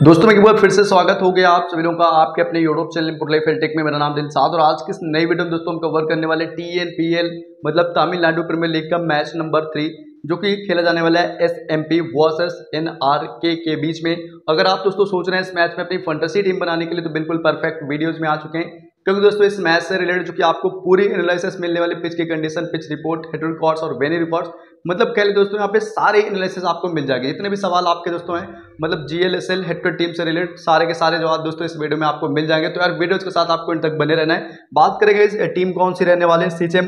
दोस्तों मैं एक बार फिर से स्वागत हो गया आप सभी लोगों का आपके अपने YouTube channel input life tech में। मेरा नाम दिलसाद और आज की इस नई वीडियो में दोस्तों हम कवर करने वाले TNPL मतलब तमिलनाडु प्रीमियर लीग का मैच नंबर 3 जो कि खेला जाने वाला है SMP वर्सेस NRK के बीच में। अगर आप दोस्तों सोच रहे हैं इस मैच में अपनी फैंटेसी टीम बनाने के लिए तो बिल्कुल परफेक्ट वीडियोज में आ चुके हैं, क्योंकि दोस्तों इस मैच से रिलेटेड जो कि आपको पूरी एनालिसिस मिलने वाली पिच की condition, pitch report, head records और वेन्यू रिकॉर्ड्स, मतलब कह लीजिए दोस्तों यहाँ पे सारे एनालिसिस आपको मिल जाएंगे। जितने भी सवाल आपके दोस्तों हैं मतलब GLSL हेड टीम से रिलेटेड सारे के सारे जवाब दोस्तों इस वीडियो में आपको मिल जाएंगे। तो यार वीडियोज के साथ आपको इन तक बने रहना है। बात करेंगे इस टीम कौन सी रहने वाले हैं। CHM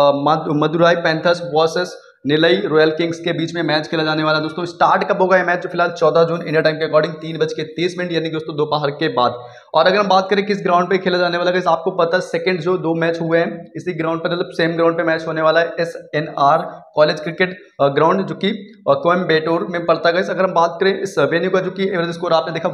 Madurai Panthers versus Nellai royal kings के बीच में मैच खेला जाने वाला है। दोस्तों स्टार्ट कब होगा यह मैच? जो फिलहाल 14 जून इंडिया टाइम के अकॉर्डिंग 3:30 यानी दोस्तों दोपहर के बाद। और अगर हम बात करें किस ग्राउंड पे खेला जाने वाला है, आपको पता है सेकंड जो 2 मैच हुए हैं इसी ग्राउंड पर, मतलब सेम ग्राउंड पे मैच होने वाला है। SNR कॉलेज क्रिकेट ग्राउंड जो कि कोयम्बटूर में पड़ता है। अगर हम बात करें इस वेन्यू का जो कि एवरेज स्कोर आपने देखा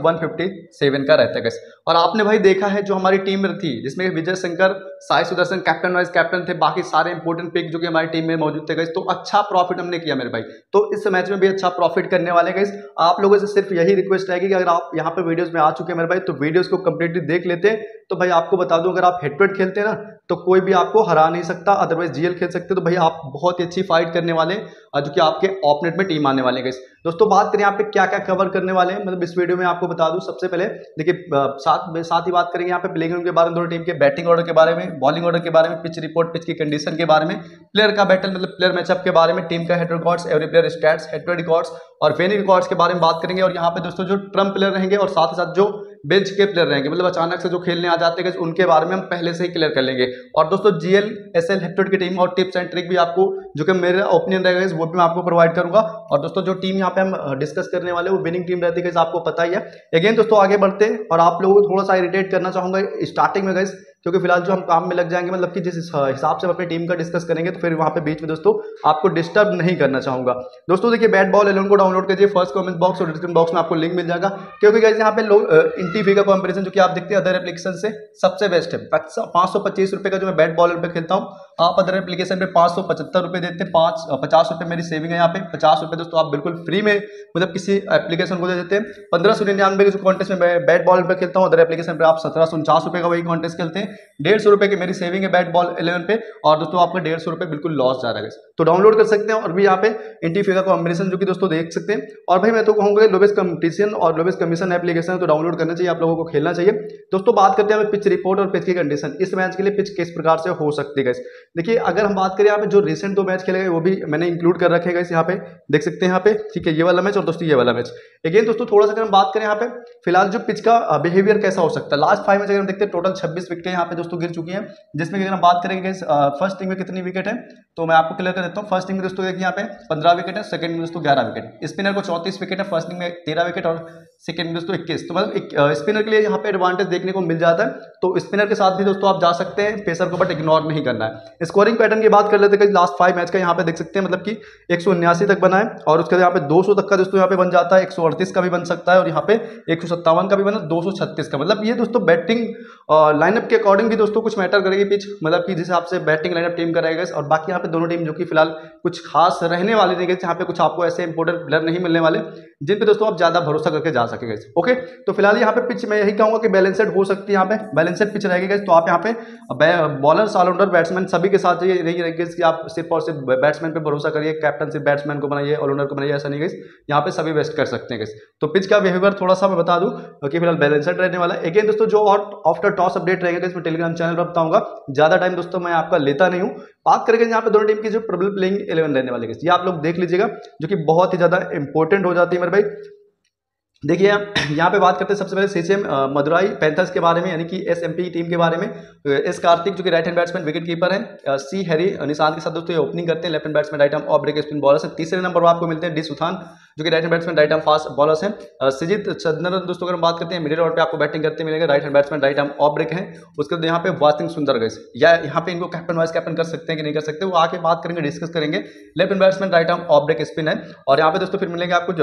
157 का रहता है। और आपने भाई देखा है जो हमारी टीम में थी जिसमें Vijay Shankar, Sai Sudharsan captain vice captain थे, बाकी सारे इंपोर्टेंट पिक जो कि हमारी टीम में मौजूद थे। तो अच्छा प्रॉफिट हमने किया मेरे भाई, तो इस मैच में भी अच्छा प्रॉफिट करने वाले हैं। आप लोगों से सिर्फ यही रिक्वेस्ट रहेगी कि अगर आप यहाँ पे वीडियोस में आ चुके हैं मेरे भाई तो वीडियोस को कंप्लीटली देख लेते हैं। तो भाई आपको बता दूं अगर आप हेड टू हेड खेलते हैं ना तो कोई भी आपको हरा नहीं सकता, अदरवाइज GL खेल सकते हैं। तो भाई आप बहुत ही अच्छी फाइट करने वाले हैं जो कि आपके ऑपोनेंट में टीम आने वाले हैं। दोस्तों बात करें यहाँ पे क्या क्या कवर करने वाले हैं, मतलब इस वीडियो में आपको बता दूं। सबसे पहले देखिए साथ ही बात करेंगे यहाँ पे प्लेइंग के बारे में, दोनों टीम के बैटिंग ऑर्डर के बारे में, बॉलिंग ऑर्डर के बारे में, पिच रिपोर्ट, पिच की कंडीशन के बारे में, प्लेयर का बैटल मतलब प्लेयर मैचअप के बारे में, टीम का head records, every player stats, head to records और वेन्यू रिकॉर्ड्स के बारे में बात करेंगे। और यहाँ पे दोस्तों जो ट्रम्प प्लेयर रहेंगे और साथ ही साथ जो बेंच के प्लेयर रहेंगे, मतलब अचानक से जो खेलने आ जाते हैं उनके बारे में हम पहले से ही क्लियर कर लेंगे। और दोस्तों GLSL हेड की टीम और टिप्स एंड ट्रिक भी आपको जो कि मेरा ओपिनियन रहेगा वो भी मैं आपको प्रोवाइड करूंगा। और दोस्तों जो टीम यहाँ पे हम डिस्कस करने वाले वो विनिंग टीम रहती है, आपको पता ही है। अगेन दोस्तों आगे बढ़ते हैं और आप लोगों को थोड़ा सा इरिटेट करना चाहूंगा स्टार्टिंग में गाइस, क्योंकि फिलहाल जो हम काम में लग जाएंगे, मतलब कि जिस हिसाब से हम अपनी टीम का डिस्कस करेंगे तो फिर वहां पे बीच में दोस्तों आपको डिस्टर्ब नहीं करना चाहूंगा। दोस्तों देखिए बैट बॉल 11 को डाउनलोड कीजिए, फर्स्ट कमेंट बॉक्स और डिस्क्रिप्शन बॉक्स में आपको लिंक मिल जाएगा। क्योंकि गाइस यहाँ पे लोग इंटीफी का कंपैरिजन जो कि आप देखते हैं अदर एप्लीकेशन से सबसे बेस्ट है। 525 रुपए का जो मैं बैट बॉल पे खेलता हूँ, आप अदर एप्लीकेशन पे 575 रुपए देते हैं। 50 रुपए मेरी सेविंग है यहाँ पे। 50 रुपए दोस्तों आप बिल्कुल फ्री में मतलब किसी एप्लीकेशन को दे देते हैं। 1599 के जो कॉन्टेस्ट में मैं बैट बॉल पे खेलता हूँ अदर एप्लीकेशन पे आप 1749 रुपए का वही कॉन्टेस्ट खेलते हैं। 150 रुपए की मेरी सेविंग है बैट बॉल 11 पे और दोस्तों आपका 150 रुपए बिल्कुल लॉस जा रहा है। तो डाउनलोड कर सकते हैं और भी यहाँ पे इंटीफी का कॉम्बिनेशन जो कि दोस्तों देख सकते हैं। और भाई मैं तो कहूँगा लोवेस्ट कंपटीशन और लोवेस्ट कमीशन एप्लीकेशन है तो डाउनलोड करना चाहिए, आप लोगों को खेलना चाहिए। दोस्तों बात करते हैं पिच रिपोर्ट और पिच की कंडीशन। इस मैच के लिए पिच किस प्रकार से हो सकती है। देखिए अगर हम बात करें यहाँ पे जो रिसेंट 2 मैच खेले गए वो भी मैंने इंक्लूड कर रखे हैं यहाँ पे देख सकते हैं यहाँ पे, ठीक है, ये वाला मैच और दोस्तों ये वाला मैच। अगेन दोस्तों थोड़ा सा अगर हम बात करें यहाँ पे फिलहाल जो पिच का बिहेवियर कैसा हो सकता है, लास्ट 5 मैच अगर हम देखते हैं टोटल 26 विकेट यहाँ पे दोस्तों गिर चुकी हैं। जिसमें अगर हम बात करेंगे फर्स्ट इनिंग में कितनी विकेट है तो मैं आपको क्लियर कर देता हूँ। फर्स्ट इनिंग में दोस्तों देखिए यहाँ पे 15 विकेट है, सेकंड में दोस्तों 11 विकेट, स्पिनर को 34 विकेट है, फर्स्ट इनिंग में 13 विकेट और सेकंड में दोस्तों 21। तो मतलब स्पिनर के लिए यहाँ पे एडवांटेज देखने को मिल जाता है। तो स्पिनर के साथ भी दोस्तों आप जा सकते हैं पेसर को, बट इग्नोर नहीं करना है। स्कोरिंग पैटर्न की बात कर लेते हैं, लास्ट 5 मैच का यहाँ पे देख सकते हैं, मतलब कि 179 तक बना है और उसके बाद यहाँ पे 200 तक का दोस्तों यहाँ पे बन जाता है, 138 का भी बन सकता है और यहाँ पे 157 का भी बना, 236 का। मतलब ये दोस्तों बैटिंग लाइनअप के अकॉर्डिंग भी दोस्तों कुछ मैटर करेगी पिच, मतलब कि जिस हिसाब से बैटिंग लाइनअप टीम का रहेगा। और बाकी यहाँ पे दोनों टीम जो कि फिलहाल कुछ खास रहने वाली नहीं, यहाँ पे कुछ आपको ऐसे इंपोर्टेंट प्लेयर नहीं मिलने वाले जिन पे दोस्तों आप ज्यादा भरोसा करके जा सकेंगे। ओके तो फिलहाल यहाँ पे पिच मैं यही कहूंगा कि बैलेंसेड हो सकती है, यहाँ पे बैलेंसेड पिच रहेगी। तो आप यहाँ पे बॉलर, ऑलराउंडर, बैट्समैन सभी के साथ ये नहीं रहेगी कि आप सिर्फ और सिर्फ बैट्समैन पे भरोसा करिए, कैप्टन सिर्फ बैट्समैन को बनाइए, ऑलराउंडर को बनाइए, ऐसा नहीं गाइस, यहाँ पे सभी बेस्ट कर सकते हैं। तो पिच का बिहेवियर थोड़ा सा मैं बता दूं कि फिलहाल बैलेंसेड रहने वाला है। अगेन दोस्तों जो और आफ्टर टॉस अपडेट रहेगा इसमें टेलीग्राम चैनल पर बताऊंगा, ज्यादा टाइम दोस्तों मैं आपका लेता नहीं हूँ। बात करेंगे यहाँ पे दोनों टीम की जो प्रबल प्लेइंग 11 रहने वाले ये आप लोग देख लीजिएगा, जो कि बहुत ही ज्यादा इंपॉर्टेंट हो जाती है मेरे भाई। देखिए यहाँ पे बात करते हैं सबसे पहले CHM मदुराई पैंथर्स के बारे में, यानी कि SMP टीम के बारे में। एस कार्तिक जो कि right hand batsman wicket keeper है, C हैरी निशांत के साथ दोस्तों ये ओपनिंग करते हैं, left hand batsman, right arm off break spin bowlers है। तीसरे नंबर पर आपको मिलते हैं D सुथान जो कि right hand batsman, right arm fast bowlers हैं। सिजित चंद्रन दोस्तों अगर हम बात करते हैं मिडिल ऑर्डर पे आपको बैटिंग करते मिलेंगे, right hand batsman, right arm off break है। उसके बाद यहाँ पे वासिंग सुंदर गए या यहाँ पे इनको कैप्टन वाइस कैप्टन कर सकते हैं कि नहीं कर सकते, वो आके बात करेंगे, डिस्कस करेंगे। Left hand batsman, right arm off break spin है। और यहाँ पे दोस्तों फिर मिलेंगे आपको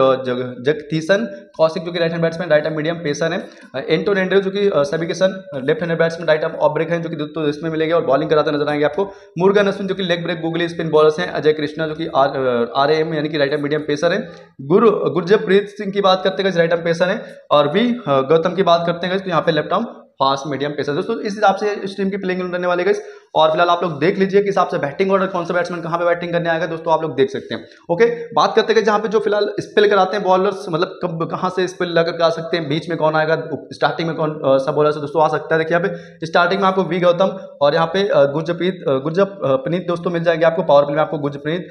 जगदीशन कौशिक जो कि right hand batsman, right arm medium pacer है। एंटोन एंड्रयू जो कि सभी के सन left hand batsman, right arm off break है, जो कि दोस्तों इसमें मिलेंगे और बॉलिंग कराते नजर आएंगे आपको। मुर्गन अश्विन जो कि leg break googly spin bowlers हैं। अजय कृष्णा जो कि RM यानी कि राइट आर्म मीडियम पेसर है। गुरजप्रीत सिंह की बात करते हैं, राइट आर्म पेसर है। और वी गौतम की बात करते हैं तो यहाँ पे left arm fast medium pacer. दोस्तों इस हिसाब से इस टीम की प्लेइंग रहने वाले गाइस। और फिलहाल आप लोग देख लीजिए कि हिसाब से बैटिंग ऑर्डर कौन सा बैट्समैन कहां पे बैटिंग करने आएगा दोस्तों, आप लोग देख सकते हैं। ओके, बात करते हैं जहां पे जो फिलहाल स्पेल कराते हैं बॉलर्स, मतलब कब कहां से स्पेल लगा कर आ सकते हैं, बीच में कौन आएगा, स्टार्टिंग में कौन सा बॉलर से दोस्तों आ सकता है। देखिए यहाँ पे स्टार्टिंग में आपको वी गौतम और यहाँ पे गुरजप्रीत दोस्तों मिल जाएंगे आपको। पावर प्ले में आपको गुरजप्रीत,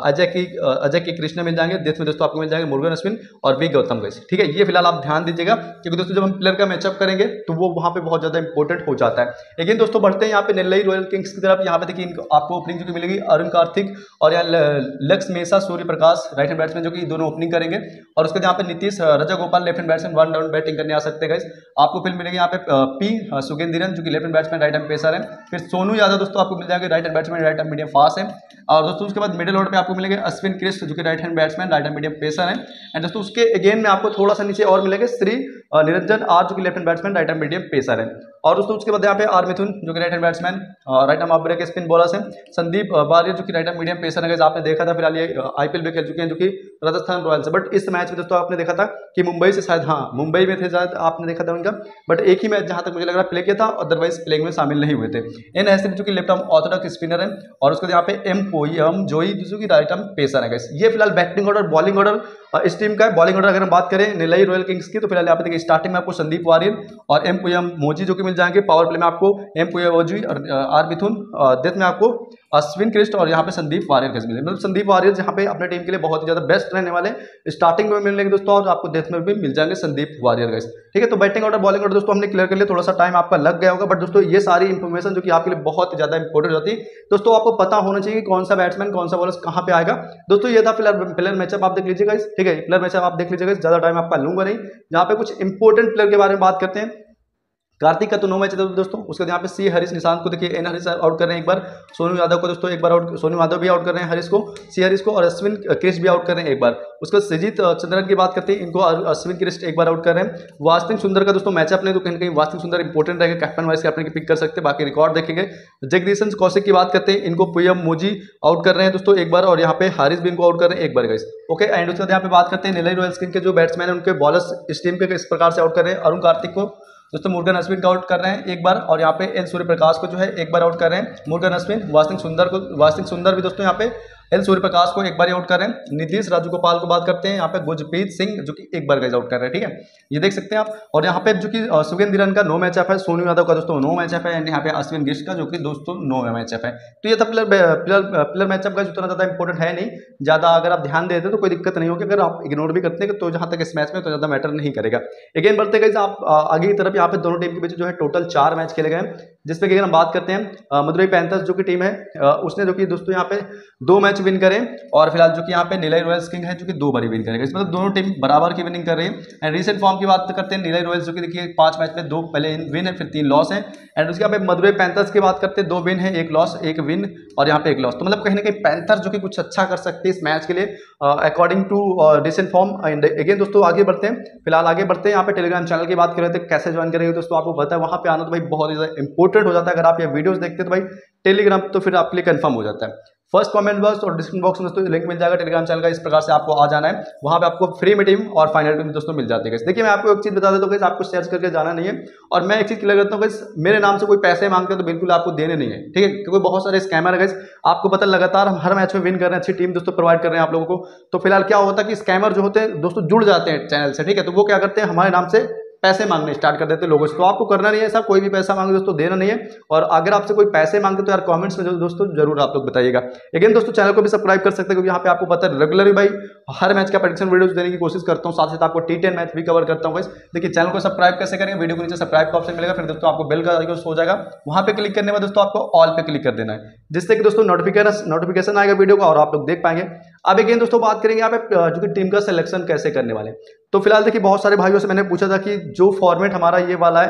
अजय की कृष्ण मिल जाएंगे। डेथ में दोस्तों आपको मिल जाएंगे मुरुगन अश्विन और वी गौतम गाइस। ठीक है, ये फिलहाल आप ध्यान दीजिएगा क्योंकि दोस्तों जब हम प्लेयर का मैचअप करेंगे तो वो वहां पे बहुत ज्यादा इंपॉर्टेंट हो जाता है। लेकिन दोस्तों बढ़ते हैं यहाँ पे नेल्लई रॉयल किंग्स की तरफ। यहाँ पे देखिए आपको ओपनिंग जो मिलेगी अरुण कार्तिक और यहाँ लक्ष्य मेसा Surya Prakash right hand batsman जो कि दोनों ओपनिंग करेंगे। और उसके यहाँ पे Nitish Rajagopal left hand batsman one down batting करने आ सकते हैं गाइस। आपको फिर मिलेंगे यहाँ पे पी सुगेंद्रन जो कि left hand batsman right hand pacer है। फिर सोनू यादव दोस्तों आपको मिल जाएंगे right hand batsman right hand medium fast है। और दोस्तों उसके बाद मिडिल ऑर्डर पे आपको मिलेंगे अश्विन कृष्ण जो कि right hand batsman right hand medium pacer है। एंड दोस्तों उसके अगेन में आपको थोड़ा सा नीचे और मिलेंगे श्री निरंजन आर जो कि left hand batsman right hand medium pacer है। और दोस्तों उसके बाद यहाँ पे आर मिथुन जो कि right hand batsman right arm off break spin bowlers हैं। संदीप वारियर जो कि राइट हैंड मीडियम पेसर है। आपने देखा था फिलहाल ये आईपीएल में खेल चुके हैं जो कि राजस्थान रॉयल्स है। बट इस मैच में दोस्तों आपने देखा था कि मुंबई से शायद, हाँ मुंबई में थे शायद, आपने देखा था उनका। बट एक ही मैच जहां तक मुझे लग रहा है प्ले किया था, अदरवाइज प्लेइंग में शामिल नहीं हुए थे। एन हैसिफ जो कि लेफ्ट आर्म ऑर्थोडॉक्स स्पिनर है। और उसके यहाँ पे एम पोयम जोई जो कि राइट आर्म पेसर है। ये फिलहाल बैटिंग ऑर्डर बॉलिंग ऑर्डर इस टीम का है। बॉलिंग ऑर्डर अगर हम बात करें नेल्लई रॉयल किंग्स की तो फिलहाल यहाँ पे देखिए स्टार्टिंग में आपको संदीप वारियर और एम पुयम मोजी जो कि मिल जाएंगे। पावर प्ले में आपको एम पुयम मोजी और आर मिथुन। डेथ में आपको अश्विन कृष्ण और यहाँ पे संदीप वारियर कैसे मिले, मतलब संदीप वारियर यहाँ पे अपने टीम के लिए बहुत ही ज्यादा बेस्ट रहने वाले। स्टार्टिंग में मिलेंगे दोस्तों और आपको डेथ में भी मिल जाएंगे संदीप वारियर गाइस। ठीक है, तो बैटिंग ऑर्डर बॉलिंग ऑर्डर दोस्तों हमने क्लियर कर लिया। थोड़ा सा टाइम आपका लग गया होगा बट दोस्तों ये सारी इंफॉर्मेशन जो कि आपके लिए बहुत ही ज्यादा इंपॉर्टेंट होती है। दोस्तों आपको पता होना चाहिए कि कौन सा बैट्समैन कौन सा बॉलर कहाँ पे आएगा। दोस्तों ये था प्लेयर मैचअप, आप देख लीजिएगा। ठीक है, प्लेयर मैचअप आप देख लीजिएगा, ज्यादा टाइम आपका लूंगा नहीं। यहाँ पे कुछ इंपॉर्टेंट प्लेयर के बारे में बात करते हैं। कार्तिक का तो 9 मैच है दोस्तों। उसके यहाँ पे सी हरीश निशांत को देखिए, एन हरीश आउट कर रहे हैं एक बार। सोनू यादव को दोस्तों एक बार आउट, सोनू यादव भी आउट कर रहे हैं हरीश को, सी हरीश को। और अश्विन कृष्ण भी आउट कर रहे हैं एक बार। उसके बाद सजीत चंद्रन की बात करते हैं, इनको अश्विन कृष्ण एक बार आउट कर रहे हैं। वास्तविक सुंदर का दोस्तों मैचअप नहीं तो कहीं कहीं वास्तविक सुंदर इंपॉर्टेंट रहेगा, कैप्टन वाइस कैप्टन की पिक कर सकते हैं, बाकी रिकॉर्ड देखेंगे। जगदीशन कौशिक की बात करते हैं, इनको पुयम मोजी आउट कर रहे हैं दोस्तों एक बार। और यहाँ पे हारिस भी इनको आउट कर रहे हैं एक बार गाइस। ओके, एंड उसके बाद यहाँ पे बात करते हैं नेल्लई रॉयल्स किंग्स के जो बैट्समैन है उनके बॉलर्स इस टीम के इस प्रकार से आउट कर रहे हैं। अरुण कार्तिक को दोस्तों मुरुगन अश्विन का आउट कर रहे हैं एक बार। और यहाँ पे एल सूर्य प्रकाश को जो है एक बार आउट कर रहे हैं मुरुगन अश्विन। वास्तविक सुंदर भी दोस्तों यहाँ पे एल सूर्य प्रकाश को एक बार आउट कर रहे हैं। नीतीश राजगोपाल को बात करते हैं, यहाँ पे गुरप्रीत सिंह जो कि एक बार गाइस आउट कर रहे हैं। ठीक है, ये देख सकते हैं आप। और यहाँ पे जो कि सुगेंद्रन का 9 मैचअप है, सोनू यादव का दोस्तों 9 मैचअप है, एंड यहाँ पे अश्विन कृष्ण का जो कि दोस्तों 9 मैचअप है। तो ये था प्लेयर मैचअप का, उतना ज्यादा इंपॉर्टेंट है नहीं ज्यादा। अगर आप ध्यान देते तो कोई दिक्कत नहीं होगी, अगर आप इग्नोर भी करते हैं तो जहां तक इस मैच में तो ज्यादा मैटर नहीं करेगा। अगेन बढ़ते गए आप आगे की तरफ। यहाँ पे दोनों टीम के बीच जो है टोटल 4 मैच खेले गए, जिसमें कि अगर हम बात करते हैं मदुरई पैंथर्स जो कि टीम है उसने जो कि दोस्तों यहाँ पे 2 मैच विन करे। और फिलहाल जो कि यहाँ पे नेल्लई रॉयल्स किंग है जो कि 2 बार विन करेगा। इसमें मतलब दोनों टीम बराबर की विनिंग कर रही है। एंड रीसेंट फॉर्म की बात करते हैं, नेल्लई रॉयल्स जो कि देखिए 5 मैच में 2 पहले विन है, फिर 3 लॉस है। एंड उसके यहाँ पे मदुरई पैंथर्स की बात करते हैं, 2 विन है, 1 लॉस, 1 विन और यहाँ पे 1 लॉस। तो मतलब कहीं ना कहीं पैंथर्स जो कि कुछ अच्छा कर सकते हैं इस मैच के लिए according to recent form. And again दोस्तों आगे बढ़ते हैं, फिलहाल आगे बढ़ते हैं। यहाँ पे टेलीग्राम चैनल की बात कर रहे थे, कैसे ज्वाइन करेंगे दोस्तों, आपको पता है वहाँ पे आना तो भाई बहुत ही ज्यादा इंपॉर्टेंट हो जाता है। अगर आप ये वीडियोस देखते हैं तो भाई टेलीग्राम तो फिर आपके लिए कंफर्म हो जाता है। फर्स्ट कमेंट बॉक्स और डिस्क्रिप्शन बॉक्स में दोस्तों लिंक मिल जाएगा टेलीग्राम चैनल का। इस प्रकार से आपको आ जाना है, वहां पे आपको फ्री में टीम और फाइनल टीम दोस्तों मिल जाती है। देखिए मैं आपको एक चीज बता देता हूँ, आपको शेयर करके जाना नहीं है। और मैं एक चीज क्लियर करता हूँ, मेरे नाम से कोई पैसे मांगते हैं तो बिल्कुल आपको देने नहीं है, ठीक है, क्योंकि बहुत सारे स्कैमर है। आपको पता लगातार हम हर मैच में विन कर रहे हैं, अच्छी टीम दोस्तों प्रोवाइड कर रहे हैं आप लोगों को। तो फिलहाल क्या होता है कि स्कैमर जो होते हैं दोस्तों जुड़ जाते हैं चैनल से, ठीक है, तो वो क्या करते हैं हमारे नाम से पैसे मांगने स्टार्ट कर देते हैं लोगों से। तो आपको करना नहीं है ऐसा, कोई भी पैसा मांगे दोस्तों देना नहीं है। और अगर आपसे कोई पैसे मांगते तो यार कमेंट्स में दोस्तों जरूर आप लोग बताइएगा। अगेन दोस्तों चैनल को भी सब्सक्राइब कर सकते हैं, क्योंकि यहाँ पे आपको पता है रेगुलरली भाई हर मैच का प्रेडिक्शन वीडियोस देने की कोशिश करता हूँ, साथ ही साथ आपको T10 मैच भी कवर करता हूँ। देखिए चैनल को सब्सक्राइब कैसे करेंगे, वीडियो के नीचे सब्सक्राइब का ऑप्शन मिलेगा, फिर दोस्तों आपको बेल का आइकन हो जाएगा, वहां पे क्लिक करने में दोस्तों आपको ऑल पे क्लिक कर देना है, जिससे कि दोस्तों नोटिफिकेशन आएगा वीडियो का और आप लोग देख पाएंगे। अब अगेन दोस्तों बात करेंगे यहाँ पे जो कि टीम का सिलेक्शन कैसे करने वाले। तो फिलहाल देखिए बहुत सारे भाइयों से मैंने पूछा था कि जो फॉर्मेट हमारा ये वाला है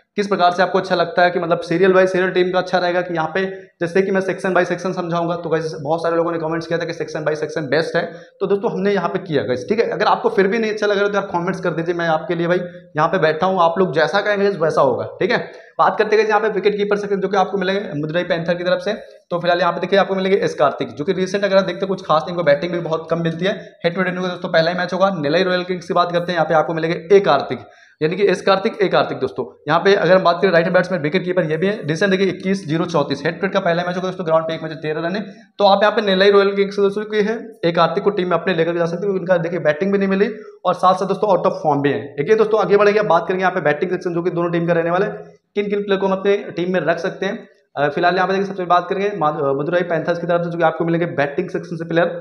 किस प्रकार से आपको अच्छा लगता है कि मतलब सीरियल बाय सीरियल टीम का अच्छा रहेगा कि यहाँ पे जैसे कि मैं सेक्शन बाय सेक्शन समझाऊंगा, तो गाइस बहुत सारे लोगों ने कमेंट्स किया था कि सेक्शन बाय सेक्शन बेस्ट है, तो दोस्तों हमने यहाँ पे किया गाइस, ठीक है। अगर आपको फिर भी नहीं अच्छा लग रहा है तो आप कमेंट्स कर दीजिए, मैं आपके लिए भाई यहाँ पे बैठा हूँ, आप लोग जैसा कहेंगे वैसा होगा, ठीक है। बात करते हैं यहाँ पे विकेट कीपर सेक्शन जो कि आपको मिलेंगे मदुरई पैंथर की तरफ से। तो फिलहाल यहाँ पे देखिए आपको मिलेंगे एस कार्तिक, जो कि रिसेंट अगर आप देखते हैं कुछ खास नहीं, इनको बैटिंग भी बहुत कम मिलती है। हेड टू हेड इनका दोस्तों पहला ही मैच होगा। नेलाई रॉयल किंग्स की बात करते हैं, यहाँ पे आपको मिलेंगे ए कार्तिक, यानी कि एस कार्तिक ए कार्तिक दोस्तों। यहाँ पे अगर हम बात करें right hand batsman wicket keeper ये भी है। रिसेंट देखिए 21-0-34 हेड टू हेड का पहला मैच होगा दोस्तों, ग्राउंड पे एक मैच 13 रन है। तो आप यहाँ पे नेलाई रॉयल किंग्स दोस्तों की है ए कार्तिक को टीम में अपने लेकर जा सकते हो, उनका देखिए बैटिंग भी नहीं मिली और साथ साथ दोस्तों आउट ऑफ फॉर्म भी है। देखिए दोस्तों आगे बढ़ेंगे, बात करेंगे यहाँ पे बैटिंग सेक्शन जो कि दोनों टीम का रहने वाला है, किन किन प्लेयर को हम अपने टीम में रख सकते हैं। फिलहाल यहाँ पे देखिए सबसे बात करेंगे मदुरई पैंथर्स की तरफ से जो कि आपको मिलेंगे बैटिंग सेक्शन से प्लेयर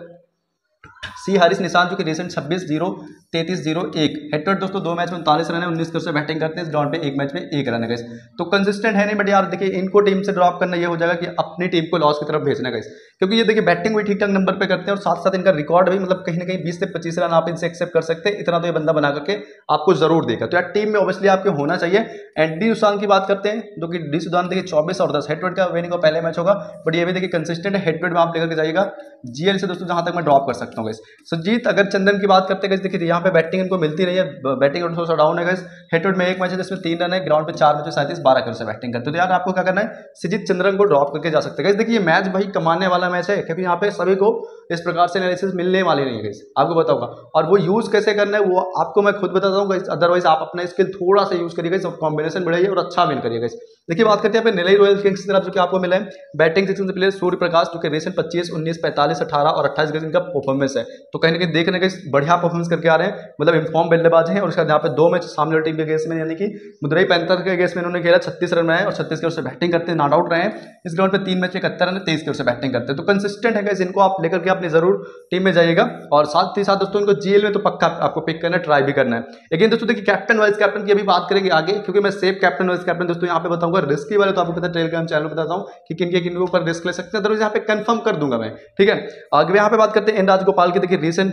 सी हारिस निशांत, जो कि रिसेंट 26-0-33-0-1 हेड टू हेड दोस्तों 2 मैच में 39 रन है, 19 स्कोर से बैटिंग करते हैं। इस ग्राउंड पे एक मैच में 1 रन है गाइस, तो कंसिस्टेंट है नहीं, बट यार देखिए इनको टीम से ड्रॉप करना ये हो जाएगा कि अपनी टीम को लॉस की तरफ भेजना गाइस, क्योंकि ये देखिए बैटिंग भी ठीक ठाक नंबर पे करते हैं और साथ साथ इनका रिकॉर्ड भी मतलब कहीं ना कहीं 20 से 25 रन आप इनसे एक्सेप्ट कर सकते हैं, इतना तो ये बंदा बना करके आपको जरूर देगा। तो यार टीम में ऑब्वियसली आपके होना चाहिए। एंड डी सुदान की बात करते हैं, जो कि डी सुदान देखिए 24 और 10 हेड टू हेड का विनिंग का पहले मैच होगा, बट ये भी देखिए कंसिस्टेंट है, हेड टू हेड में आप लेकर के जाइएगा। जीएल से दोस्तों जहां तक मैं ड्रॉप कर सकता हूँ गाइस। सुजीत अगर चंदन की बात करते हैं देखिए यहाँ पे बैटिंग इनको मिलती नहीं है, बैटिंग थोड़ा सा डाउन है गाइस। हेड टू हेड में एक मैच है जिसमें 3 रन है, ग्राउंड पे 4 मैच 37-12 कर से बैटिंग करते हैं। तो यार आपको क्या करना है, सुजीत चंद्रन को ड्रॉप करके जा सकते हैं गाइस। देखिए ये मैच भाई कमाने वाला मैच है, क्योंकि यहाँ पे सभी को इस प्रकार से एनालिसिस मिलने वाली नहीं है गाइस, आपको बताऊंगा। और वो यूज कैसे करना है वो आपको मैं खुद बताता हूँ गाइस, अदरवाइज आप अपना स्किल थोड़ा सा यूज करिएगा, सब कॉम्बिनेशन बढ़ाइए और अच्छा विन करिएगा गाइस। देखिए बात करते हैं यहाँ पे नेलाई रॉयल किंग्स की तरफ जो कि आपको मिला है बैटिंग सेक्शन से प्लेयर सूर्य प्रकाश, जो कि रिसेंट 25, 19, 45, 18 और 28 गज इनका परफॉर्मेंस है। तो कहीं ना कहीं देखने का बढ़िया परफॉर्मेंस करके आ रहे हैं, मतलब इन्फॉर्म बल्लेबाज हैं। और उसके बाद यहाँ पे 2 मैच सामने वाली टीम के अगेंस्ट में, यानी कि मदुरई पैंथर के अगेंस्ट में इन्होंने खेला, 36 रन बनाए और 36 के ओर से बैटिंग करते हैं, नॉट आउट रहे हैं। इस ग्राउंड पे 3 मैच में 71 रन है, 23 के ओर से बैटिंग करते हैं। तो कंसिस्टेंट है गाइस, इनको आप लेकर के अपनी जरूर टीम में जाइएगा। और साथ ही साथ दोस्तों इनको जीएल में तो पक्का आपको पिक करना है, ट्राई भी करना है। लेकिन दोस्तों देखिए कैप्टन वाइस कैप्टन की अभी बात करेंगे आगे, क्योंकि मैं सेफ कैप्टन वाइस कैप्टन दोस्तों यहाँ पे बताऊंगा। रिस्की वाले तो आपको पता है टेलीग्राम चैनल बताता हूँ कि किन के ऊपर रिस्क ले सकते हैं, तो यहाँ पे कंफर्म कर दूंगा मैं, ठीक है। आगे यहाँ पे बात करते हैं एन राजगोपाल की, देखिए रिसेंट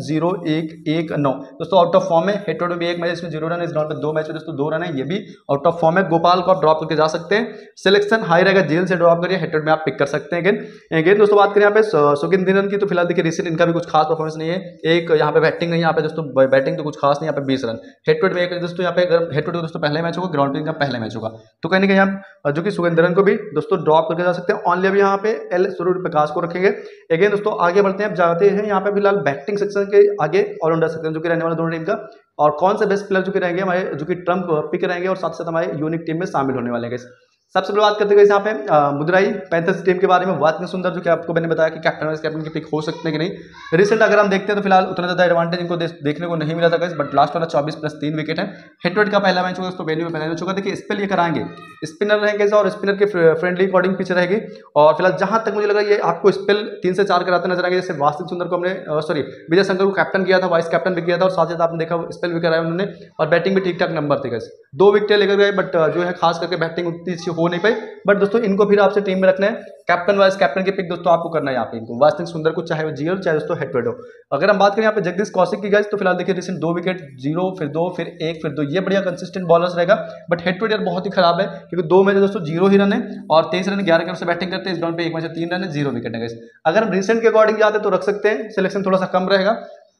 9-0-1-1-9 दोस्तों आउट ऑफ फॉर्म है। हेड टू हेड में एक मैच इसमें 0 रन है, इस ग्राउंड पे 2 मैच में दोस्तों 2 रन है, ये भी आउट ऑफ फॉर्म है। गोपाल को आप ड्रॉप करके जा सकते हैं, सिलेक्शन हाई रहेगा, जेल से ड्रॉप करिए, हेड टू हेड में आप पिक कर सकते हैं। अगेन दोस्तों बात करें यहाँ पे सुगिंदरन की, तो फिलहाल देखिए रिसेंट इनका भी कुछ खास परफॉर्मेंस नहीं है, एक यहाँ पे बैटिंग नहीं, यहाँ पे दोस्तों बैटिंग तो कुछ खास नहीं, यहाँ पे 20 रन हेड टू हेड में एक दोस्तों, यहाँ पे अगर हेड टू हेड दोस्तों पहले मैच होगा, ग्राउंड पे इनका पहला मैच होगा। तो कहीं ना कहीं हम जो कि सुगिंदरन को भी दोस्तों ड्रॉप करके जा सकते हैं। ऑनली अभी यहाँ पे एल सूर्य प्रकाश को रखेंगे। अगेन दोस्तों आगे बढ़ते हैं, जाते हैं यहाँ पे फिलहाल बैटिंग सेक्शन के आगे ऑलराउंडर सेक्शन जो कि रहने वाला दोनों टीम का, और कौन से बेस्ट प्लेयर जो कि रहेंगे हमारे, जो कि ट्रम्प पिक रहेंगे और साथ साथ हमारे यूनिक टीम में शामिल होने वाले हैं। सबसे पहले बात करते हैं यहाँ पे मदुरई पैंथर्स टीम के बारे में। वातनी सुंदर जो कि आपको मैंने बताया कि कैप्टन वाइस कैप्टन की पिक हो सकते हैं कि नहीं। रिसेंट अगर हम देखते हैं तो फिलहाल उतना ज़्यादा एडवांटेज इनको देखने को नहीं मिला था गाइस, बट लास्ट वाला 24+3 विकेट है। हेड टू हेड का पहला मैच होगा दोस्तों, वेन्यू में पहला मैच होगा। देखिए स्पेल ये कराएंगे, स्पिनर रहेंगे और स्पिनर के फ्रेंडली अकॉर्डिंग पिच रहेगी। और फिलहाल जहां तक मुझे लगा ये आपको स्पेल 3 से 4 कराते नजर आएंगे, जैसे वास्तविक सुंदर को हमने सॉरी विजय शंकर को कैप्टन किया था, वाइस कैप्टन भी किया था, और साथ साथ आपने देखा स्पेल भी कराया उन्होंने, और बैटिंग भी ठीक ठाक नंबर थे गाइस। 2 विकेट लेकर गए, बट जो है खास करके बैटिंग उतनी अच्छी हो नहीं पाई। बट दोस्तों इनको फिर आपसे टीम में रखना है, कैप्टन वाइस कैप्टन की पिक दोस्तों आपको करना है यहाँ पे इनको, वास्तविक सुंदर को चाहे वो जीरो चाहे दोस्तों हेड टू हेड हो। अगर हम बात करें यहाँ पे जगदीश कौशिक की गाइस, तो फिलहाल देखिए रिसेंट 2 विकेट, 0 फिर 2 फिर 1 फिर 2, ये बढ़िया कंसिस्टेंट बॉलर्स रहेगा। बट हेड टू हेड बहुत ही खराब है, क्योंकि 2 मैच दोस्तों 0 ही रन है और 23 रन 11 के से बैटिंग करते हैं। इस ग्राउंड पे एक मैच 3 रन है, 0 विकेट है गाइस। अगर हम रिसेंट के अकॉर्डिंग जाते तो रख सकते हैं, सिलेक्शन थोड़ा सा कम रहेगा।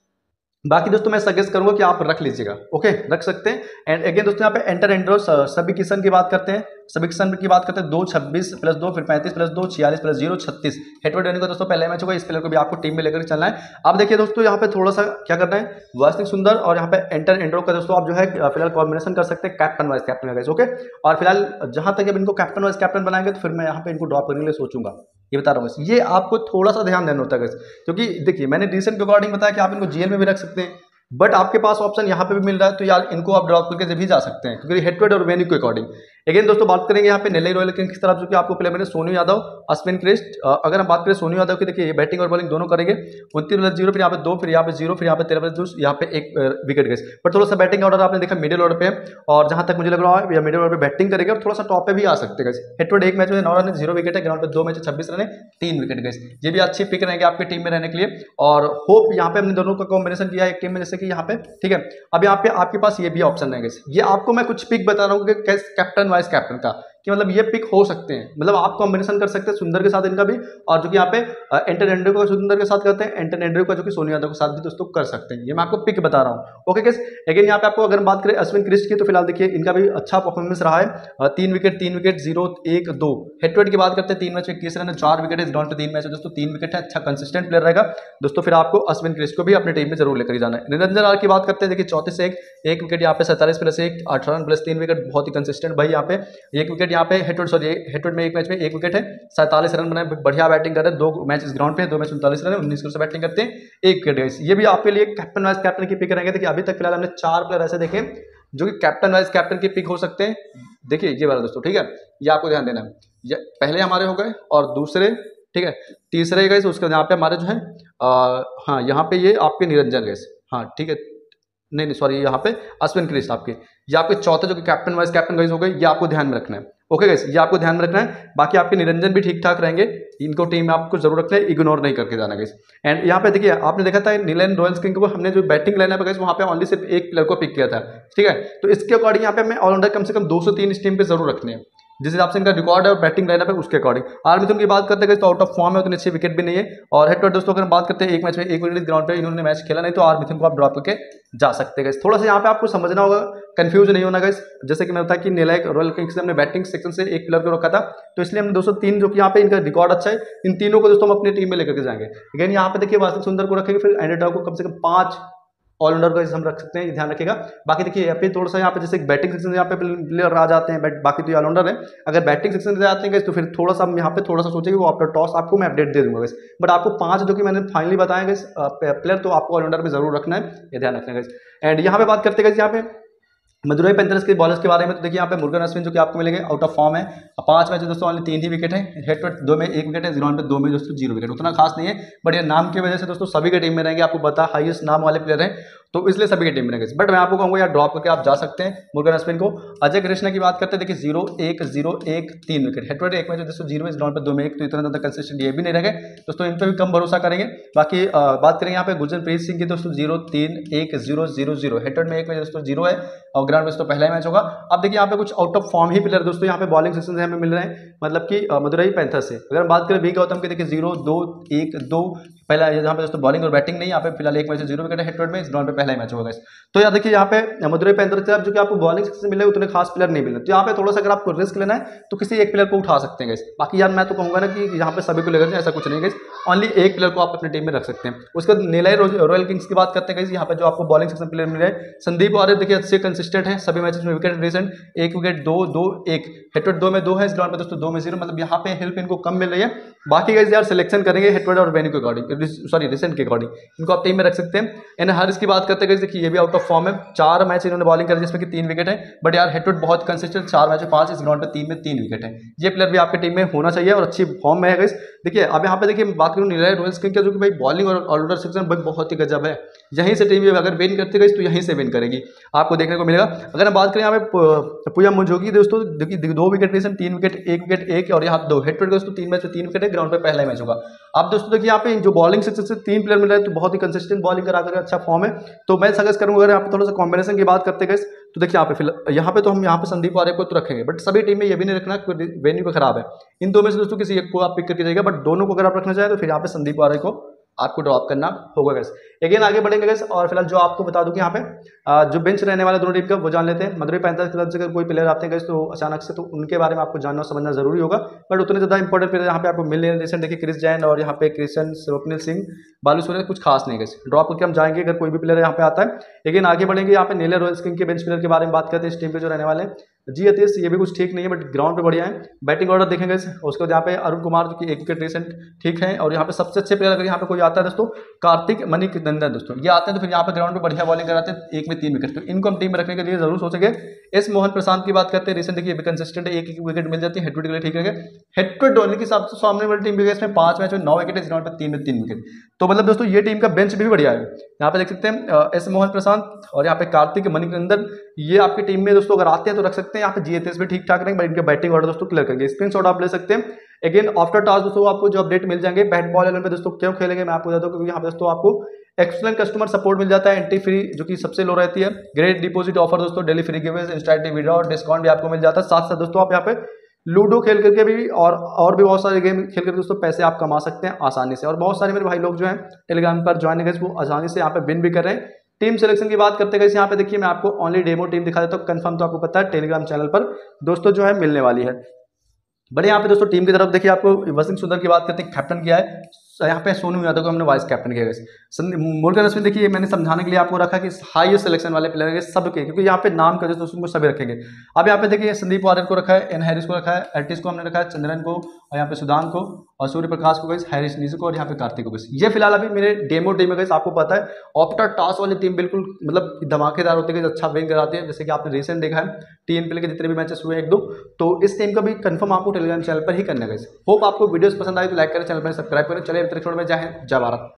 बाकी दोस्तों मैं सजेस्ट करूंगा कि आप रख लीजिएगा, ओके रख सकते हैं। एंड अगेन दोस्तों यहाँ पे एंटर एंड्रो सभी किशन की बात करते हैं, सभी किशन की बात करते हैं। 2 26+2 फिर 35+2 46+0 36 हेड टू हेड का दोस्तों पहले मैच होगा। इस प्लेयर को भी आपको टीम में लेकर चलना है। अब देखिए दोस्तों यहाँ पे थोड़ा सा क्या करना है, वास्तविक सुंदर और यहाँ पे एंटर एंड्रो का दोस्तों आप जो है फिलहाल कॉम्बिनेशन कर सकते हैं कैप्टन वाइस कैप्टन का, ओके। और फिलहाल जहां तक अब इनको कैप्टन वाइस कैप्टन बनाएंगे तो फिर मैं यहाँ पे इनको ड्रॉप करने के लिए सोचूंगा, ये बता रहा हूँ। ये आपको थोड़ा सा ध्यान देना होता है, क्योंकि देखिए मैंने रिसेंट के अकॉर्डिंग बताया कि आप इनको जीएल में भी रख सकते हैं, बट आपके पास ऑप्शन यहाँ पे भी मिल रहा है, तो यार इनको आप ड्रॉप करके भी जा सकते हैं, क्योंकि हेड टू हेड और वेन्यू के अकॉर्डिंग। अगेन दोस्तों बात करेंगे यहाँ पे नेल्लई रॉयल किंग्स की तरफ, जो कि आपको प्लेयर मैंने सोनू यादव, अश्विन कृष्ण। अगर हम बात करें सोनू यादव की, देखिए ये बैटिंग और बॉलिंग दोनों करेंगे। 29 फिर यहाँ पे 2, फिर यहाँ पे 0, फिर यहाँ पे 13 यहाँ पे 1 विकेट गए। पर थोड़ा सा बैटिंग ऑर्डर आपने देखा मिडिल ऑर्डर पे है, और जहां तक मुझे लग रहा है मिडिल ऑर्डर पे बैटिंग करेंगे और थोड़ा सा टॉप पे भी आ सकते हैं। हेड-टू-हेड एक मैच में 9 रन 0 विकेट है, ग्राउंड पे 2 मैच 26 रन 3 विकेट गए। ये भी अच्छी पिक रहेंगे आपकी टीम में रहने के लिए, और होप यहाँ पे हमने दोनों का कॉम्बिनेशन किया है एक टीम में, जैसे कि यहाँ पे ठीक है। अब यहाँ पे आपके पास ये भी ऑप्शन रहेंगे। ये आपको मैं कुछ पिक बता रहा हूँ कि कैप्टन वाइस कैप्टन का, कि मतलब ये पिक हो सकते हैं, मतलब आप कॉम्बिनेशन कर सकते हैं सुंदर के साथ इनका भी, और जो कि यहाँ पे एंटरनेंड्रो का सुंदर के साथ करते हैं, एंटरनेंड्रो का जो कि सोनू यादव के साथ भी दोस्तों कर सकते हैं। ये मैं आपको पिक बता रहा हूँ। ओके गाइस, अगेन यहाँ पे आपको अगर बात करें अश्विन कृष्ण की, तो फिलहाल देखिए इनका भी अच्छा परफॉर्मेंस रहा है। 3 विकेट 0 1 2। हेड टू हेड की बात करते हैं 3 मैच 21 रन 4 विकेट है, इस ग्राउंड पे 3 मैच है दोस्तों 3 विकेट है, अच्छा कंसिस्टेंट प्लेयर रहेगा दोस्तों। फिर आपको अश्विन कृष्ण को भी अपनी टीम में जरूर लेकर जाना है। निरंजन आर की बात करते हैं, देखिए 34 से 1 विकेट यहाँ पे 47+1 18 रन +3 विकेट, बहुत ही कंसिस्टेंट भाई। यहाँ पे 1 विकेट यहाँ पे हेड में एक मैच में 1 विकेट है, 47 रन बनाए, बढ़िया बैटिंग कर रहे हैं। 2 मैच इस ग्राउंड पे 2 मैच 39 रन है, 19 से बैटिंग करते हैं, 1 विकेट। ये भी आपके लिए कैप्टन वाइस कैप्टन की पिक रहेंगे। देखिए अभी तक फिलहाल हमने 4 प्लेयर ऐसे देखे जो कि कैप्टन वाइस कैप्टन की पिक हो सकते हैं। देखिए ये वाला दोस्तों, ठीक है, ये आपको ध्यान देना है। पहले हमारे हो गए और दूसरे, ठीक है, तीसरे गए, उसके यहाँ पे हमारे जो है हाँ यहाँ पे ये आपके निरंजन गए, हाँ ठीक है, नहीं सॉरी, यहाँ पे अश्विन कृष्ण आपके, ये आपके चौथे जो कि कैप्टन वाइस कैप्टन गाइस हो गए, ये आपको ध्यान में रखना है। ओके गाइस, ये आपको ध्यान में रखना है। बाकी आपके निरंजन भी ठीक ठाक रहेंगे, इनको टीम में आपको जरूर रखना है, इग्नोर नहीं करके जाना गाइस। एंड यहाँ पे देखिए आपने देखा था नीलैंड रॉयल्स किंग को हमने जो बैटिंग लाइन है गाइस, वहाँ पे ओनली सिर्फ एक प्लेयर को पिक किया था, ठीक है। तो इसके अकॉर्डिंग यहाँ पे हमें ऑलराउंडर कम से कम 2 से 3 इस टीम पे जरूर रखने हैं, जिस हिसाब से इनका रिकॉर्ड है और बैटिंग लाइनअप है उसके अकॉर्डिंग। आर मिथुन की बात करते हैं तो आउट ऑफ फॉर्म है, उतनी अच्छी विकेट भी नहीं है। और हेड टू हेड दोस्तों अगर हम बात करते हैं 1 मैच में 1 विकेट ग्राउंड पे इन्होंने मैच खेला नहीं, तो आर मिथुन को आप ड्रॉप करके जा सकते हैं। थोड़ा सा यहाँ पे आपको समझना होगा, कंफ्यूज नहीं होना गाइस। जैसे कि मैं बताया कि नीलैंड रॉयल किंग्स से हमने बैटिंग सेक्शन से एक प्लेयर को रखा था, तो इसलिए हमने 203 जो कि यहाँ पे इनका रिकॉर्ड अच्छा है, इन तीनों को दोस्तों हम अपनी टीम में लेकर के जाएंगे। अगेन यहाँ पे देखिए वास्तव सुंदर को रखेंगे, फिर एंड्रडा को कम से कम 5 ऑलराउंडर को हम रख सकते हैं, ध्यान रखिएगा। बाकी देखिए यहाँ पे थोड़ा सा यहाँ पे जैसे बैटिंग सेक्शन यहाँ पे प्लेयर आ जाते हैं, बाकी तो ऑलराउंडर है। अगर बैटिंग सेक्शन से आते हैं तो फिर थोड़ा सा हम यहाँ पे थोड़ा सा सोचेंगे, वो आफ्टर टॉस आपको मैं अपडेट दे दूंगा। बट आपको 5 जो कि मैंने फाइनली बताया प्लेयर, तो आपको ऑलराउंडर में जरूर रखना है, ये ध्यान रखना है। एंड यहाँ पे बात करते हैं यहाँ पे मदुरई पैंथर्स के बॉलर्स के बारे में, तो देखिए यहाँ पे मुर्गन अश्विन जो कि आपको मिलेंगे आउट ऑफ फॉर्म है। 5 मैच दोस्तों ओनली 3 ही विकेट है, हेड टू हेड 2 में 1 विकेट है, ग्राउंड पे 2 में दोस्तों 0 विकेट, उतना खास नहीं है। बट ये नाम की वजह से दोस्तों सभी के टीम में रहेंगे, आपको पता हाईएस्ट नाम वाले प्लेयर हैं, तो इसलिए सभी के टीम में रहेंगे। बट मैं आपको कहूँगा यार ड्रॉप करके आप जा सकते हैं मुर्गन अश्विन को। अजय कृष्णा की बात करते हैं, देखिए 0 1 0 1 3 wicket, head to head 1 match दोस्तों 0 इस ग्राउंड पे 2 में 1, तो इतना ज़्यादा कंसिस्टेंट ये भी नहीं रहेगा दोस्तों, इन पर भी कम भरोसा करेंगे। बाकी बात करेंगे यहाँ पे गुरजनप्रीत सिंह की दोस्तों 0 3 1 0 0 0, हेड टू हेड में 1 मैच दोस्तों 0 है, और ग्राउंड में दोस्तों पहला मैच होगा। अब देखिए यहाँ पे कुछ आउट ऑफ फॉर्म ही प्लेयर दोस्तों यहाँ पे बॉलिंग सेक्शन से हमें मिल रहे हैं, मतलब कि मदुरई पैंथर्स से। अगर हम बात करें वी गौतम की, देखिए 0 2 1 2, पहला यहाँ पे दोस्तों बॉलिंग और बैटिंग नहीं, यहाँ पे फिलहाल 1 match 0 wicket head to head में, इस ग्राउंड पे पहला ही मैच होगा। तो यार देखिए यहाँ पे मदुरई पैंथर्स से जो कि आपको बॉलिंग सेक्शन से मिले उतने खास प्लेयर नहीं मिले, तो यहाँ पे थोड़ा सा अगर आपको रिस्क लेना है तो किसी एक प्लेयर को उठा सकते हैं। बाकी यार मैं तो कहूँगा ना कि यहाँ पे सभी को लेकर ऐसा कुछ नहीं है, ओनली एक प्लेयर को आप अपनी टीम में रख सकते हैं। उसके बाद नीलैंड रॉयल किंग्स की बात करते हैं, यहाँ पे जो आपको बॉलिंग सेक्शन प्लेयर मिले संदीप आर्य, देखिए अच्छे कंसिस्टेंट है, सभी मैचेस में wicket recent 1 wicket 2 2 1, head to head 2 में 2 है, इस ग्राउंड पे दोस्तों 2 में 0, मतलब यहाँ पे हेल्प इनको कम मिल रही है। बाकी गाइस यार सिलेक्शन करेंगे हेड टू हेड और वेन्यू के अकॉर्डिंग, सॉरी रिसेंट के अकॉर्डिंग, इनको आप टीम में रख सकते हैं। एंड हारिस की बात करते हैं, देखिए ये भी आउट ऑफ फॉर्म है, 4 मैच इन्होंने बॉलिंग करी जिसमें कि 3 विकेट है, बट यार हेड टू हेड बहुत कंसिस्टेंट, 4 मैच में 5, इस ग्राउंड पे 3 में 3 विकेट है। ये प्लेयर भी आपके टीम में होना चाहिए और अच्छी फॉर्म में है गाइस। देखिए अब यहाँ पे देखिए बात करूँ नीलैंड रॉयल्स किंग का, जो कि भाई बॉलिंग और ऑलराउंडर सेक्शन बहुत ही गजब है, यहीं से टीम अगर विन करती गई तो यहीं से विन करेगी, आपको देखने को मिलेगा। अगर हम बात करें यहाँ पे पूजा मुंजोगी दोस्तों, देखिए 2 विकेट रिसेंट 3 विकेट 1 विकेट 1, और यहाँ 2 हेड टू हेड दोस्तों 3 मैच में 3 विकेट है, ग्राउंड पे पहला मैच होगा। आप दोस्तों देखिए यहाँ पे जो बॉलिंग सेक्शन से 3 प्लेयर मिल रहे हैं, तो बहुत ही कंसिस्टेंट बॉलिंग करा कर अच्छा फॉर्म है, तो मैं सजेस्ट करूँगा अगर यहाँ पे थोड़ा सा कॉम्बिनेशन की बात करते गए, तो देखिए यहाँ पे तो हम यहाँ पे संदीप आर्य को तो रखेंगे, बट सभी टीम में ये भी नहीं रखना वेन्यू पे खराब है। इन 2 में से दोस्तों किसी एक को आप पिक करके जाएगा, बट दोनों को अगर आप रखना चाहें तो फिर यहाँ पे संदीप आर्य को आपको ड्रॉप करना होगा गैस। अगेन आगे बढ़ेंगे गैस, और फिलहाल जो आपको बता दूं कि यहाँ पे जो बेंच रहने वाले दोनों टीम का वो जान लेते हैं। मदुरई पैंथर्स की तरफ से अगर कोई प्लेयर आते हैं गैस तो अचानक से, तो उनके बारे में आपको जानना समझना जरूरी होगा, बट उतने ज़्यादा इंपॉर्टेंट प्लेयर यहाँ पे आपको मिल रहे हैं। रिसेंट देखिए क्रिस जैन और यहाँ पे क्रिशन स्वप्निल सिंह, बालू सूर्य, कुछ खास नहीं गैस, ड्रॉप करके हम जाएंगे अगर कोई भी प्लेयर यहाँ पे आता है। लेकिन आगे बढ़ेंगे, यहाँ पे नीलैंड रॉयल्स किंग के बेंच प्लेयर के बारे में बात करते हैं। इस टीम पे जो रहने वाले हैं जी अतीश, ये भी कुछ ठीक नहीं है, बट ग्राउंड पे बढ़िया है। बैटिंग ऑर्डर देखेंगे उसके बाद यहाँ पे अरुण कुमार जो कि 1 विकेट रिसेंट ठीक है, और यहाँ पे सबसे अच्छे प्लेयर अगर यहाँ पे कोई आता है दोस्तों कार्तिक मणिकंदन दोस्तों, ये आते हैं तो फिर यहाँ पे ग्राउंड पे बढ़िया बॉलिंग कराते हैं, 1 में 3 विकेट, तो इनको हम टीम में रखने के लिए जरूर सोचेंगे। एस मोहन प्रशांत की बात करते हैं, रिसेंट देखिए कंसिस्टेंट है, एक विकेट मिल जाती है, हेड टू हेड के लिए ठीक है। हेड टू हेड होने के हिसाब से सामने वाली टीम भी इसमें 5 मैच में 9 विकेट है, इस राउंड पे 3 में 3 विकेट। तो मतलब दोस्तों ये टीम का बेंच भी बढ़िया है। यहाँ पे देख सकते हैं एस मोहन प्रशांत और यहाँ पे कार्तिक मणिकंदन, ये आपकी टीम में दोस्तों अगर आते हैं तो रख सकते हैं। यहाँ पे जीएसएस भी ठीक ठाक रहेंगे, बट इनके बैटिंग ऑर्डर दोस्तों क्लियर करेंगे। स्क्रीनशॉट आप ले सकते हैं। अगेन आफ्टर टॉस दोस्तों आपको जो अपडेट मिल जाएंगे बैट बॉल 11 पे दोस्तों क्यों खेलेंगे मैं आपको बता दूं, क्योंकि यहाँ पे दोस्तों आपको एक्सलेंट कस्टमर सपोर्ट मिल जाता है, एंट्री फ्री जो कि सबसे लो रहती है, ग्रेट डिपॉजिट ऑफर दोस्तों, daily free giveaways, instant withdraw और डिस्काउंट भी आपको मिल जाता है। साथ साथ दोस्तों आप यहाँ पे लूडो खेल करके भी और भी बहुत सारे गेम खेल करके दोस्तों पैसे आप कमा सकते हैं आसानी से। और बहुत सारे मेरे भाई लोग जो हैं टेलीग्राम पर ज्वाइन है वो आसानी से यहाँ पे विन भी कर रहे हैं। टीम सिलेक्शन की बात करते गए यहाँ पे देखिए मैं आपको ओनली डेमो टीम दिखा देता हूँ, कंफर्म तो आपको पता है टेलीग्राम चैनल पर दोस्तों जो है मिलने वाली है। बड़े यहाँ पे दोस्तों टीम की तरफ देखिए आपको वसिम सुंदर की बात करते हैं, कैप्टन किया है। यहाँ पे सोनू यादव को हमने वाइस कैप्टन किया। मुर्गन अश्विन देखिए मैंने समझाने के लिए आपको रखा कि हाईएस्ट सिलेक्शन वाले प्लेयर है सबके, क्योंकि यहाँ पे नाम कर दोस्तों सभी रखेंगे। अब यहाँ पे देखिए संदीप वारियर को रखा है, एन हैरिस को रखा है, एल्टिस को हमने रखा है, चंद्रन को, और यहाँ पे सुदान को, और सूर्य प्रकाश को, हैरिस नीजू को, और यहाँ पे कार्तिक को। ये फिलहाल अभी मेरे डेमो टीम है। आपको पता है आफ्टर टॉस वाली टीम बिल्कुल मतलब धमाकेदार होती है, अच्छा विन कराती है, जैसे कि आपने रिसेंट देखा है टीएनपीएल के जितने भी मैचेस हुए 1-2, तो इस टीम का भी कंफर्म आपको टेलीग्राम चैनल पर ही करना है। होप आपको वीडियोस पसंद आई तो लाइक करें, चैनल पर सब्सक्राइब करें। चलिए अंतरिक्ष में जय हिंद जय भारत।